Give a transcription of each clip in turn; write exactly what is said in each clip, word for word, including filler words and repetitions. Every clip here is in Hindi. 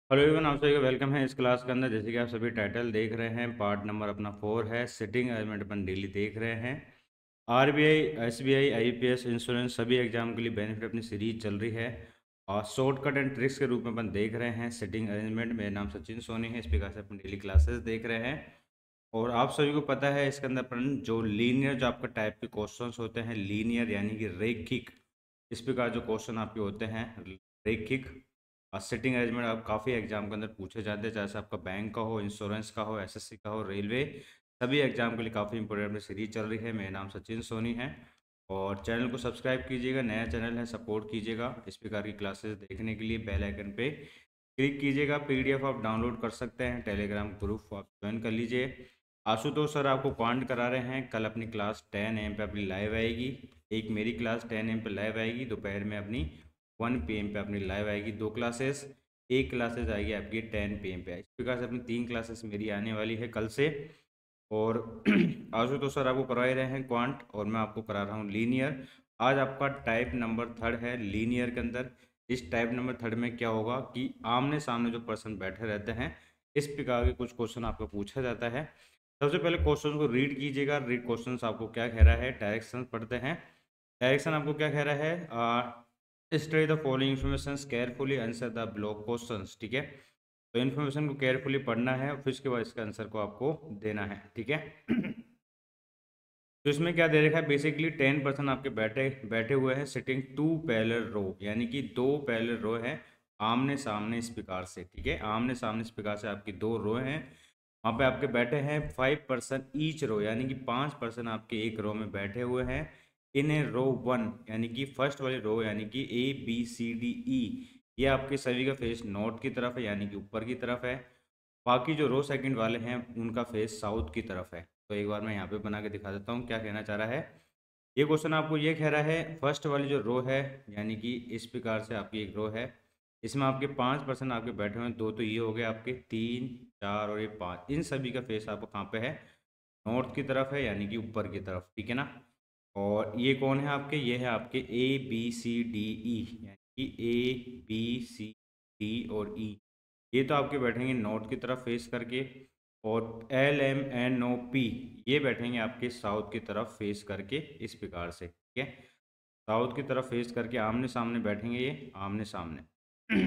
हेलो एवरीवन, आप सभी का वेलकम है इस क्लास के अंदर। जैसे कि आप सभी टाइटल देख रहे हैं, पार्ट नंबर अपना फोर है। सिटिंग अरेंजमेंट अपन डेली देख रहे हैं। आरबीआई, एसबीआई, आईपीएस, इंश्योरेंस सभी एग्जाम के लिए बेनिफिट अपनी सीरीज चल रही है और शॉर्टकट एंड ट्रिक्स के रूप में अपन देख रहे हैं सिटिंग अरेंजमेंट। मेरा नाम सचिन सोनी है, इस प्रकार से अपन डेली क्लासेस देख रहे हैं। और आप सभी को पता है इसके अंदर अपन जो लीनियर जो आपका टाइप के क्वेश्चंस होते हैं, लीनियर यानी कि रैखिक, इस प्रकार जो क्वेश्चन आपके होते हैं रैखिक और सिटिंग अरेंजमेंट आप काफ़ी एग्जाम के अंदर पूछे जाते हैं, चाहे से आपका बैंक का हो, इंश्योरेंस का हो, एसएससी का हो, रेलवे, सभी एग्जाम के लिए काफ़ी इंपॉर्टेंट सीरीज चल रही है। मेरा नाम सचिन सोनी है और चैनल को सब्सक्राइब कीजिएगा, नया चैनल है, सपोर्ट कीजिएगा। इस प्रकार की क्लासेस देखने के लिए बेल आइकन पे क्लिक कीजिएगा। पीडीएफ आप डाउनलोड कर सकते हैं, टेलीग्राम ग्रुप आप ज्वाइन कर लीजिए। आशुतोष सर आपको क्वांट करा रहे हैं। कल अपनी क्लास टेन एम पे अपनी लाइव आएगी। एक मेरी क्लास टेन एम पे लाइव आएगी, दोपहर में अपनी वन पी एम पे अपनी लाइव आएगी दो क्लासेस। एक क्लासेस आएगी आपकी टेन पी एम पे। इस प्रकार से अपनी तीन क्लासेस मेरी आने वाली है कल से। और आशुतोष सर आपको करा ही रहे हैं क्वांट और मैं आपको करा रहा हूँ लीनियर। आज आपका टाइप नंबर थर्ड है लीनियर के अंदर। इस टाइप नंबर थर्ड में क्या होगा कि आमने सामने जो पर्सन बैठे रहते हैं, इस प्रकार के कुछ क्वेश्चन आपको पूछा जाता है। सबसे पहले क्वेश्चन को रीड कीजिएगा। रीड क्वेश्चन आपको क्या कह रहा है, डायरेक्शन पढ़ते हैं। डायरेक्शन आपको क्या कह रहा है, study the following information carefully, answer the block question. ठीक है, तो इन्फॉर्मेशन को केयरफुली पढ़ना है और फिर उसके बाद इसका आंसर को आपको देना है। ठीक है। तो इसमें क्या दे रखा है, बेसिकली टेन परसेंट आपके बैठे बैठे हुए हैं सिटिंग टू पैरेलल रो, यानी कि दो पैरेलल रो है आमने सामने इस प्रकार से। ठीक है, आमने सामने इस प्रकार से आपकी दो रो हैं। वहाँ पे आपके बैठे हैं फाइव परसेंट ईच रो, यानी कि पाँच परसेंट आपके एक रो में बैठे हुए हैं। इन ए रो वन, यानी कि फर्स्ट वाली रो, यानी कि A B C D E, ये आपके सभी का फेस नॉर्थ की तरफ है, यानी कि ऊपर की तरफ है। बाकी जो रो सेकंड वाले हैं उनका फेस साउथ की तरफ है। तो एक बार मैं यहाँ पे बना के दिखा देता हूँ क्या कहना चाह रहा है। ये क्वेश्चन आपको ये कह रहा है, फर्स्ट वाली जो रो है, यानी कि इस प्रकार से आपकी एक रो है, इसमें आपके पाँच परसेंट आपके बैठे हुए हैं। दो तो ये हो गए आपके, तीन, चार और ये पाँच, इन सभी का फेस आपको कहाँ पे है, नॉर्थ की तरफ है, यानी कि ऊपर की तरफ। ठीक है ना। और ये कौन है आपके, ये है आपके A B C D E, यानी कि ए बी सी डी और ई, ये तो आपके बैठेंगे नॉर्थ की तरफ फेस करके। और L M N O P, ये बैठेंगे आपके साउथ की तरफ फेस करके इस प्रकार से। ठीक है, साउथ की तरफ फेस करके आमने सामने बैठेंगे, ये आमने सामने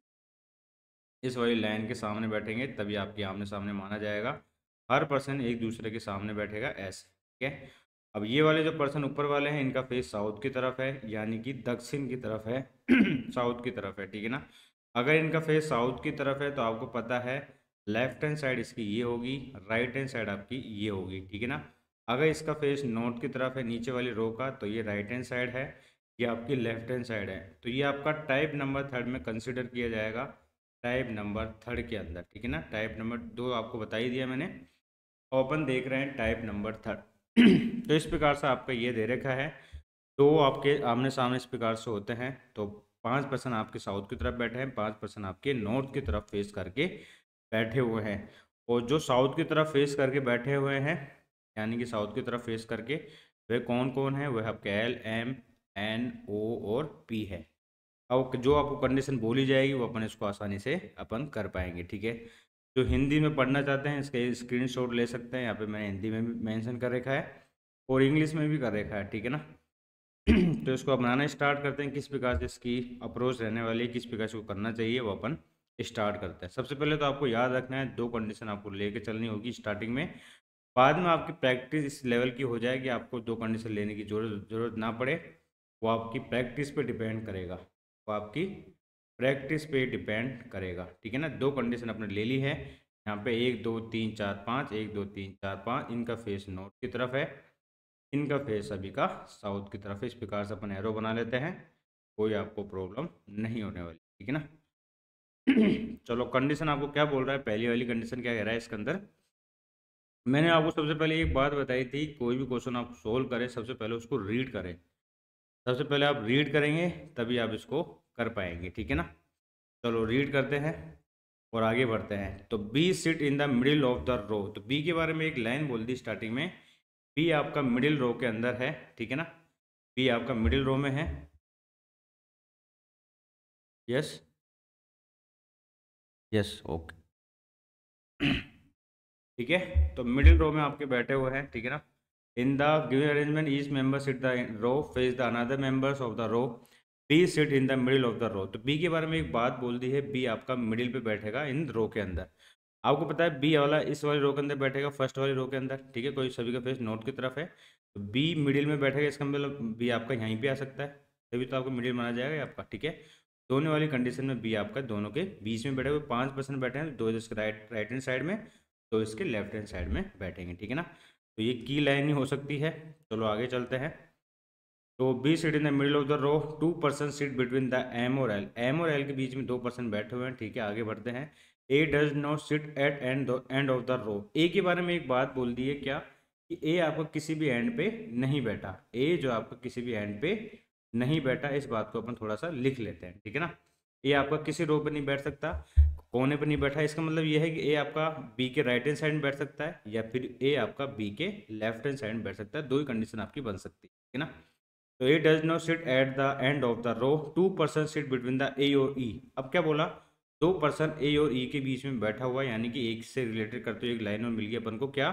इस वाली लाइन के सामने बैठेंगे, तभी आपके आमने सामने माना जाएगा। हर पर्सन एक दूसरे के सामने बैठेगा ऐसे। ठीक है, अब ये वाले जो पर्सन ऊपर वाले हैं, इनका फेस साउथ की तरफ है, यानी कि दक्षिण की तरफ है साउथ की तरफ है। ठीक है ना। अगर इनका फेस साउथ की तरफ है तो आपको पता है लेफ्ट हैंड साइड इसकी ये होगी, राइट हैंड साइड आपकी ये होगी। ठीक है ना। अगर इसका फेस नॉर्थ की तरफ है नीचे वाली रो का, तो ये राइट हैंड साइड है, ये आपकी लेफ्ट हैंड साइड है। तो ये आपका टाइप नंबर थर्ड में कंसिडर किया जाएगा, टाइप नंबर थर्ड के अंदर। ठीक है ना, टाइप नंबर दो आपको बता ही दिया मैंने। ओपन देख रहे हैं टाइप नंबर थर्ड तो इस प्रकार से आपका ये दे रखा है, दो आपके आमने सामने इस प्रकार से होते हैं। तो पाँच परसेंट आपके साउथ की तरफ बैठे हैं, पाँच परसेंट आपके नॉर्थ की तरफ फेस करके बैठे हुए हैं। और जो साउथ की तरफ फेस करके बैठे हुए हैं, यानी कि साउथ की तरफ फेस करके, वे कौन कौन है, वह आपके एल एम एन ओ और पी है। अब जो आपको कंडीशन बोली जाएगी वो अपन इसको आसानी से अपन कर पाएंगे। ठीक है, जो हिंदी में पढ़ना चाहते हैं इसके स्क्रीनशॉट ले सकते हैं, यहाँ पे मैंने हिंदी में भी मेंशन कर रखा है और इंग्लिश में भी कर रखा है। ठीक है ना। तो इसको बनाना स्टार्ट करते हैं, किस प्रकार से इसकी अप्रोच रहने वाली है, किस प्रकार से इसको करना चाहिए, वो अपन स्टार्ट करते हैं। सबसे पहले तो आपको याद रखना है, दो कंडीशन आपको लेके चलनी होगी स्टार्टिंग में। बाद में आपकी प्रैक्टिस इस लेवल की हो जाएगी, आपको दो कंडीशन लेने की जरूरत जरूरत ना पड़े। वो आपकी प्रैक्टिस पे डिपेंड करेगा, वो आपकी प्रैक्टिस पे डिपेंड करेगा। ठीक है ना। दो कंडीशन आपने ले ली है, यहाँ पे एक दो तीन चार पाँच, एक दो तीन चार पाँच, इनका फेस नॉर्थ की तरफ है, इनका फेस अभी का साउथ की तरफ है। इस प्रकार से अपन एरो बना लेते हैं, कोई आपको प्रॉब्लम नहीं होने वाली। ठीक है ना। चलो, कंडीशन आपको क्या बोल रहा है, पहली वाली कंडीशन क्या कह रहा है इसके अंदर। मैंने आपको सबसे पहले एक बात बताई थी, कोई भी क्वेश्चन आप सोल्व करें सबसे पहले उसको रीड करें। सबसे पहले आप रीड करेंगे तभी आप इसको कर पाएंगे। ठीक है ना। चलो रीड करते हैं और आगे बढ़ते हैं। तो B sit in the middle of the row, तो बी के बारे में एक लाइन बोल दी स्टार्टिंग में, बी आपका मिडिल रो के अंदर है। ठीक है ना, बी आपका मिडिल रो में है। Yes, yes, okay. ठीक है, तो मिडिल रो में आपके बैठे हुए हैं, ठीक है ना। In the given arrangement each member sit the row face the another members of the row, B sit in the middle of the row. तो बी के बारे में एक बात बोल दी है, बी आपका मिडिल पे बैठेगा इन रो के अंदर। आपको पता है बी वाला इस वाली रो के अंदर बैठेगा, फर्स्ट वाली रो के अंदर, ठीक है। कोई सभी का फेस नॉर्थ की तरफ है, तो बी मिडिल में बैठेगा, इसका मतलब बी आपका यहीं पे आ सकता है, तभी तो आपको मिडिल माना जाएगा ये आपका, ठीक है। दोनों वाली कंडीशन में बी आपका दोनों के बीच में बैठे हुए, पाँच परसेंट बैठे हैं, दो इसके राइट राइट हैंड साइड में, तो इसके लेफ्ट हैंड साइड में बैठेंगे, ठीक है ना। तो ये की लाइन ही हो सकती है। चलो आगे चलते हैं। तो B seat in the middle of the row, two person seat between the M और एल, एम और एल के बीच में दो पर्सन बैठे हुए हैं, ठीक है। आगे बढ़ते हैं। A does not sit at end end of the row, A के बारे में एक बात बोल दी है क्या, कि ए आपका किसी भी एंड पे नहीं बैठा, ए जो आपका किसी भी एंड पे नहीं बैठा, इस बात को अपन थोड़ा सा लिख लेते हैं, ठीक है ना। ए आपका किसी रो पे नहीं बैठ सकता, कोने पे नहीं बैठा, इसका मतलब ये है कि ए आपका बी के राइट हैंड साइड में बैठ सकता है, या फिर ए आपका बी के लेफ्ट हैंड साइड में बैठ सकता है, दो ही कंडीशन आपकी बन सकती है, ठीक है ना। तो A does not sit at the end of the row, two person sit between the A और ई। अब क्या बोला, दो पर्सन ए और ई के बीच में बैठा हुआ है, यानी कि एक से रिलेटेड करते हुए एक लाइन में मिल गया अपन को क्या,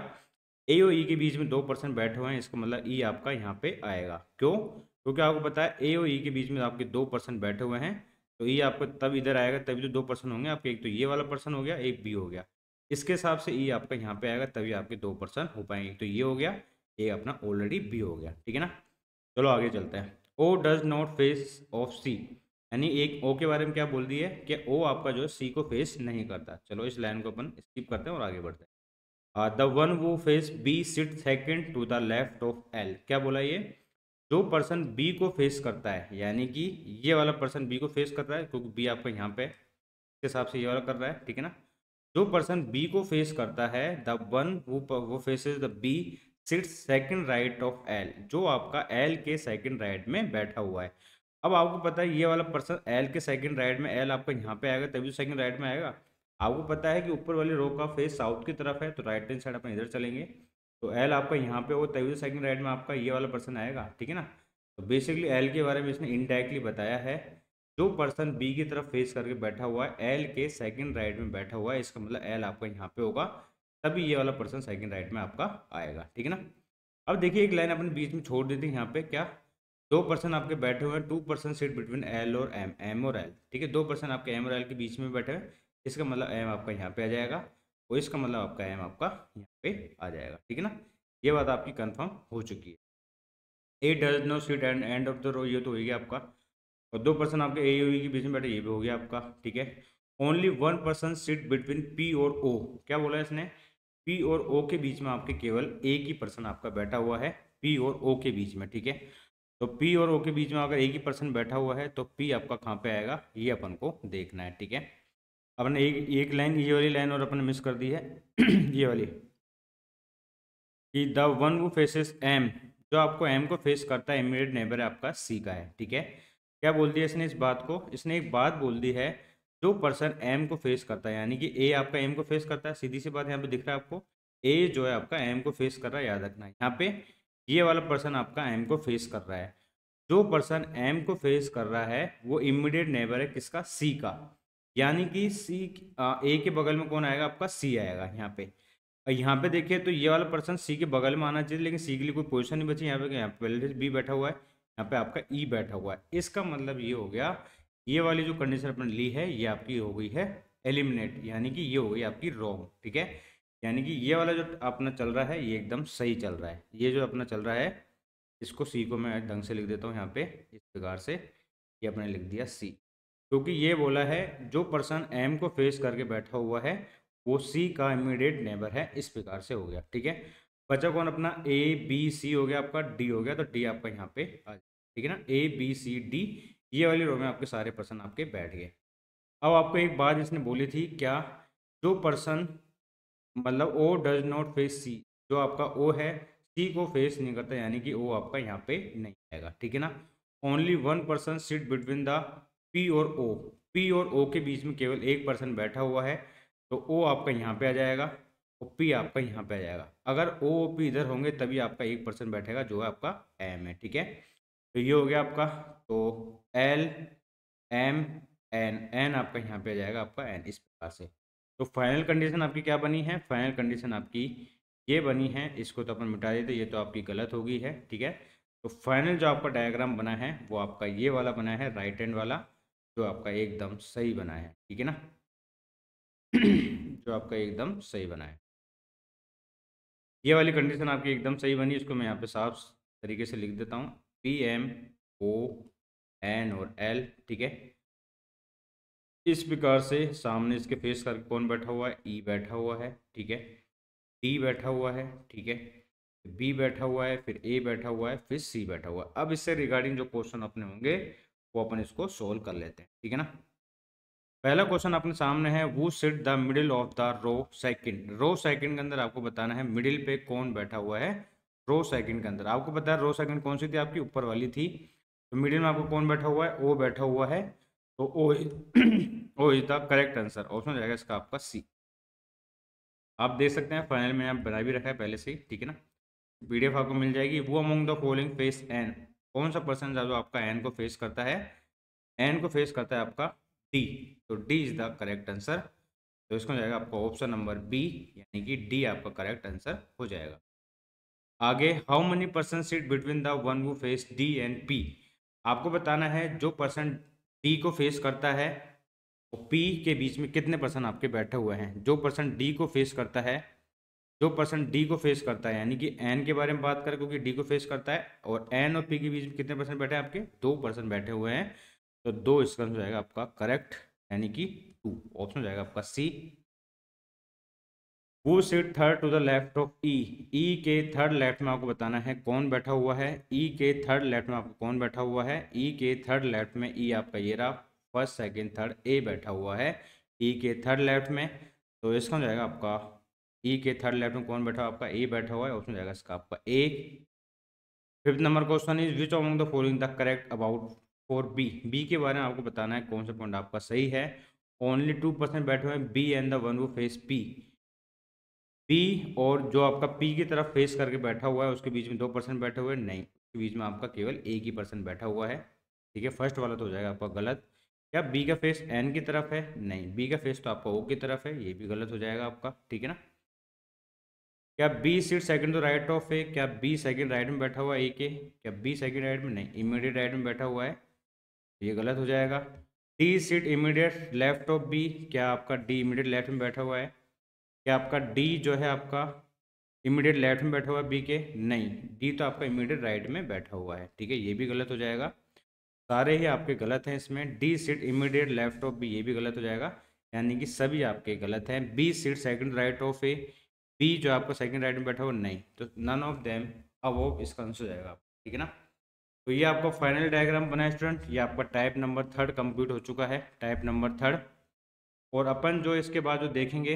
ए और ई के बीच में दो पर्सन बैठे हुए हैं, इसका मतलब ई आपका यहाँ पे आएगा। क्यों, क्योंकि आपको पता है ए और ई के बीच में आपके दो पर्सन बैठे हुए हैं, तो ई आपको तब इधर आएगा, तभी तो दो पर्सन होंगे आपके, एक तो ये वाला पर्सन हो गया, एक बी हो गया, इसके हिसाब से ई आपका यहाँ पे आएगा, तभी आपके दो पर्सन हो पाएंगे, एक तो ये हो गया, एक अपना ऑलरेडी बी हो गया, ठीक है ना। चलो आगे चलते हैं। O does not face of C, यानी एक ओ के बारे में क्या बोल दी है कि ओ आपका जो है सी को फेस नहीं करता। चलो इस लाइन को अपन स्किप करते हैं और आगे बढ़ते हैं। The one who face B sit second to the left of L, क्या बोला ये, जो पर्सन बी को फेस करता है, यानी कि ये वाला पर्सन बी को फेस कर रहा है, क्योंकि बी आपका यहाँ पे इसके हिसाब से ये वाला कर रहा है, ठीक है ना। जो पर्सन बी को फेस करता है, the one who who faces the B sits second right of L, जो आपका एल के सेकंड राइट में बैठा हुआ है। अब आपको पता है ये वाला पर्सन एल के सेकंड राइट में, एल आपका यहाँ पे आएगा तभी तो सेकंड राइट में आएगा। आपको पता है कि ऊपर वाली रो का फेस साउथ की तरफ है, तो राइट हैंड साइड अपन इधर चलेंगे, तो एल आपका यहाँ पे हो तभी तो सेकंड राइट में आपका ये वाला पर्सन आएगा, ठीक है ना। तो बेसिकली एल के बारे में इसने इनडायरेक्टली बताया है, जो पर्सन बी की तरफ फेस करके बैठा हुआ है, एल के सेकंड राइट में बैठा हुआ है, इसका मतलब एल आपका यहाँ पे होगा, तभी ये वाला पर्सन सेकंड राइट में आपका आएगा, ठीक है ना। अब देखिए एक लाइन अपन बीच में छोड़ देते हैं, यहाँ पे क्या, दो पर्सन आपके बैठे हुए हैं, two person seat between L और एम, एम और एल, ठीक है। दो पर्सन आपके एम और एल के बीच में बैठे हैं, इसका मतलब एम आपका यहाँ पे आ जाएगा, और इसका मतलब आपका एम आपका यहाँ पे आ जाएगा, ठीक है ना। ये बात आपकी कंफर्म हो चुकी है। A does no seat end end of the row, ये तो हो गया आपका, और दो पर्सन आपके ए और ई के बीच में बैठे, ये भी हो गया आपका, ठीक है। Only one person sit between P और ओ, क्या बोला इसने, पी और ओ के बीच में आपके केवल एक ही पर्सन आपका बैठा हुआ है, पी और ओ के बीच में, ठीक है। तो पी और ओ के बीच में अगर एक ही पर्सन बैठा हुआ है, तो पी आपका कहाँ पे आएगा, ये अपन को देखना है, ठीक है। अपन एक एक लाइन, ये वाली लाइन और अपन मिस कर दी है ये वाली, कि the one who faces M, जो आपको एम को फेस करता है, इमीडिएट नेबर आपका सी का है, ठीक है। क्या बोल दिया इसने इस बात को, इसने एक बात बोल दी है, जो पर्सन एम को फेस करता है, यानी कि ए आपका एम को फेस करता है, सीधी सी बात यहाँ पे दिख रहा है आपको, ए जो है आपका एम को फेस कर रहा है, याद रखना है यहाँ पे, ये वाला पर्सन आपका एम को फेस कर रहा है, जो पर्सन एम को फेस कर रहा है वो इमीडिएट नेबर है किसका, सी का, यानी कि सी ए के बगल में कौन आएगा आपका, सी आएगा यहाँ पे। और यहाँ पे देखिए तो ये वाला पर्सन सी के बगल में आना चाहिए, लेकिन सी के लिए कोई पोजीशन नहीं बची यहाँ पे, यहाँ पे पहले से बी बैठा हुआ है, यहाँ पे आपका ई बैठा हुआ है, इसका मतलब ये हो गया, ये वाली जो कंडीशन अपने ली है ये आपकी हो गई है एलिमिनेट, यानी कि ये हो गई आपकी रॉन्ग, ठीक है। यानी कि ये वाला जो अपना चल रहा है ये एकदम सही चल रहा है, ये जो अपना चल रहा है, इसको सी को मैं ढंग से लिख देता हूँ यहाँ पे इस प्रकार से, ये अपने लिख दिया सी, क्योंकि ये बोला है जो पर्सन एम को फेस करके बैठा हुआ है वो सी का इमीडिएट नेबर है, इस प्रकार से हो गया, ठीक है। बचा कौन अपना, ए बी सी हो गया आपका, डी हो गया, तो डी आपका यहाँ पे आ जाए, ठीक है ना, ए बी सी डी, ये वाली रो में आपके सारे पर्सन आपके बैठ गए। अब आपको एक बात इसने बोली थी क्या, जो पर्सन मतलब O does not face C, जो आपका ओ है सी को फेस नहीं करता, यानी कि ओ आपका यहाँ पे नहीं आएगा, ठीक है ना। Only one person sit between the P और ओ, पी और ओ के बीच में केवल एक पर्सन बैठा हुआ है, तो ओ आपका यहाँ पे आ जाएगा और पी आपका यहाँ पे आ जाएगा। अगर ओ पी इधर होंगे तभी आपका एक पर्सन बैठेगा, जो है आपका एम है, ठीक है। तो ये हो गया आपका, तो एल एम एन, एन आपका यहाँ पे आ जाएगा आपका एन, इस प्रकार से। तो फाइनल कंडीशन आपकी क्या बनी है, फाइनल कंडीशन आपकी ये बनी है, इसको तो अपन मिटा देते, ये तो आपकी गलत हो गई है, ठीक है। तो फाइनल जो आपका डायग्राम बना है वो आपका ये वाला बना है, राइट हैंड वाला, जो आपका एकदम सही बना है, ठीक है ना। जो आपका एकदम सही बना है, ये वाली कंडीशन आपकी एकदम सही बनी। इसको मैं यहाँ पे साफ तरीके से लिख देता हूँ, पी एम ओ एन और एल, ठीक है। इस प्रकार से सामने इसके फेस करके कौन बैठा हुआ है, ई बैठा हुआ है, ठीक है, डी बैठा हुआ है, ठीक है, बी बैठा हुआ है, फिर ए बैठा हुआ है, फिर सी बैठा हुआ है। अब इससे रिगार्डिंग जो क्वेश्चन अपने होंगे वो अपन इसको सोल्व कर लेते हैं, ठीक है ना। पहला क्वेश्चन अपने सामने है, वो sit the middle of the row second. Row second के अंदर आपको बताना है मिडिल पे कौन बैठा हुआ है। रो सेकंड के अंदर आपको पता है रो सेकंड कौन सी थी, आपकी ऊपर वाली थी। तो मिडिल में आपको कौन बैठा हुआ है, ओ बैठा हुआ है। तो O O is the correct answer, option हो जाएगा इसका आपका सी। आप देख सकते हैं फाइनल में आप बना भी रखा है पहले से ही, ठीक है ना। पीडीएफ आपको मिल जाएगी। Who among the following face N, कौन सा पर्सन जो आपका एन को फेस करता है, एन को फेस करता है आपका डी। तो D is the correct answer. तो इसको हो जाएगा आपका ऑप्शन नंबर बी, यानी कि डी आपका करेक्ट आंसर हो जाएगा। आगे, how many person seat between the one who face D and P. आपको बताना है जो पर्सन डी को फेस करता है और पी के बीच में कितने पर्सन आपके बैठे हुए हैं। जो पर्सन डी को फेस करता है, जो पर्सन डी को फेस करता है, यानी कि एन के बारे में बात करें क्योंकि डी को फेस करता है, और एन और पी के बीच में कितने पर्सन बैठे हैं आपके, दो पर्सन बैठे हुए हैं। तो दो इसका हो जाएगा आपका करेक्ट, यानी कि टू, ऑप्शन हो जाएगा आपका C. Who seat third to the left of E, E के थर्ड लेफ्ट में आपको बताना है कौन बैठा हुआ है। ई के थर्ड लेफ्ट में आपको कौन बैठा हुआ है, ई के थर्ड लेफ्ट में ई आपका ये रहा, फर्स्ट सेकंड थर्ड ए बैठा हुआ है ई के थर्ड लेफ्ट में। तो इसका हो जाएगा आपका ई के थर्ड लेफ्ट में कौन बैठा हुआ आपका, ए बैठा हुआ है, ऑप्शन हो जाएगा इसका आपका A. Fifth number question is which among the following the correct about for B. B के बारे में आपको बताना है कौन सा पॉइंट आपका सही है। ओनली टू परसेंट बैठे हुए हैं B and the one who face P. P और जो आपका पी की तरफ फेस करके बैठा हुआ है उसके बीच में दो परसेंट बैठे हुए हैं, नहीं, उसके बीच में आपका केवल एक ही परसेंट बैठा हुआ है, ठीक है। फर्स्ट वाला तो हो जाएगा आपका गलत। क्या बी का फेस एन की तरफ है, नहीं, बी का फेस तो आपका ओ की तरफ है, ये भी गलत हो जाएगा आपका, ठीक है ना। क्या B seat second to right of A, क्या बी सेकंड राइट में बैठा हुआ है ए के, क्या बी सेकंड राइट में, नहीं, इमीडिएट राइट में बैठा हुआ है, ये गलत हो जाएगा। D seat immediate left of B, क्या आपका डी इमीडिएट लेफ्ट में बैठा हुआ है, क्या आपका डी जो है आपका इमीडिएट लेफ्ट में बैठा हुआ है बी के, नहीं, डी तो आपका इमीडिएट राइट में बैठा हुआ है, ठीक है, ये भी गलत हो जाएगा। सारे ही आपके गलत हैं इसमें। D seat immediate left of B, ये भी गलत हो जाएगा, यानी कि सभी आपके गलत हैं। B seat second right of A, B जो आपका सेकंड राइट में बैठा हुआ, नहीं, तो नन ऑफ देम अब इसका आंसर हो जाएगा, ठीक है ना। तो ये आपका फाइनल डायग्राम बना है स्टूडेंट, ये आपका टाइप नंबर थर्ड कंप्लीट हो चुका है, टाइप नंबर थर्ड। और अपन जो इसके बाद जो देखेंगे,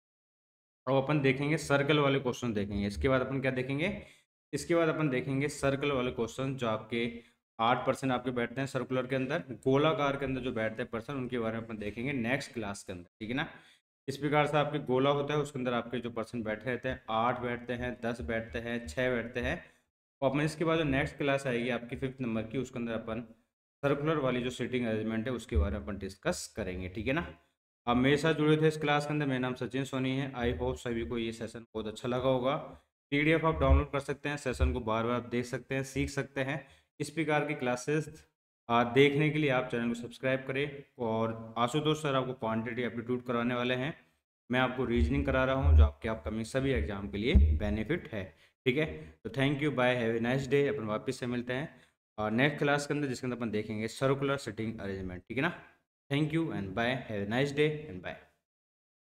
और अपन देखेंगे सर्कल वाले क्वेश्चन देखेंगे। इसके बाद अपन क्या देखेंगे, इसके बाद अपन देखेंगे सर्कल वाले क्वेश्चन, जो आपके आठ परसेंट आपके बैठते हैं सर्कुलर के अंदर, गोलाकार के अंदर जो बैठते हैं पर्सन, उनके बारे में अपन देखेंगे नेक्स्ट क्लास के अंदर, ठीक है ना। इस प्रकार से आपके गोला होता है, उसके अंदर आपके जो पर्सन बैठे रहते हैं, आठ बैठते हैं, दस बैठते हैं, छः बैठते हैं। और अपन इसके बाद जो नेक्स्ट क्लास आएगी आपकी फिफ्थ नंबर की, उसके अंदर अपन सर्कुलर वाली जो सीटिंग अरेंजमेंट है उसके बारे में अपन डिस्कस करेंगे, ठीक है ना। आप मेरे साथ जुड़े थे इस क्लास के अंदर, मेरा नाम सचिन सोनी है। आई होप सभी को ये सेशन बहुत अच्छा लगा होगा। पीडीएफ आप डाउनलोड कर सकते हैं, सेशन को बार बार आप देख सकते हैं, सीख सकते हैं। इस प्रकार की क्लासेस देखने के लिए आप चैनल को सब्सक्राइब करें। और आशुतोष सर आपको क्वांटिटी एप्टीट्यूड कराने वाले हैं, मैं आपको रीजनिंग करा रहा हूँ, जो आपके अपकमिंग सभी एग्जाम के लिए बेनिफिट है, ठीक है। तो thank you, bye, have a nice day. अपन वापस से मिलते हैं और नेक्स्ट क्लास के अंदर, जिसके अंदर अपन देखेंगे सर्कुलर सिटिंग अरेंजमेंट, ठीक है ना। Thank you and bye. Have a nice day and bye.